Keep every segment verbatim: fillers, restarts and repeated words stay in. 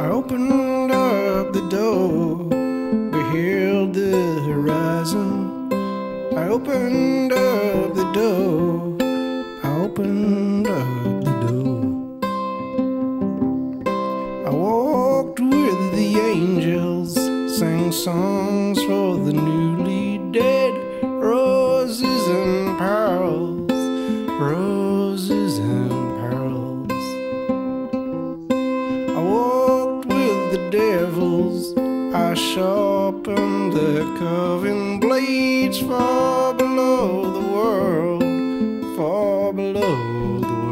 I opened up the door, beheld the horizon. I opened up the door, I opened up the door. I walked with the angels, sang songs for the newly dead, roses and pearls, roses and pearls. I walked with the devils, I sharpened their curving blades far below the world, far below the world.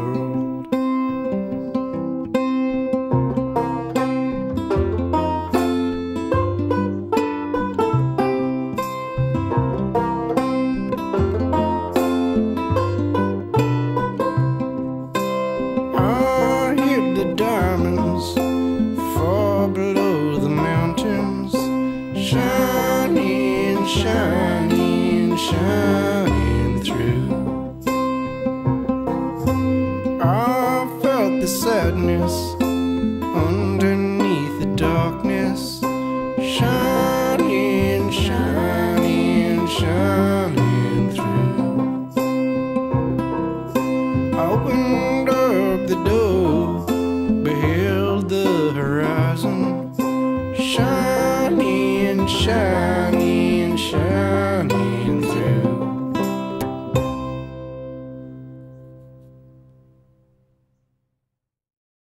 I hid the diamonds far below the mountains, shining, shining, shining.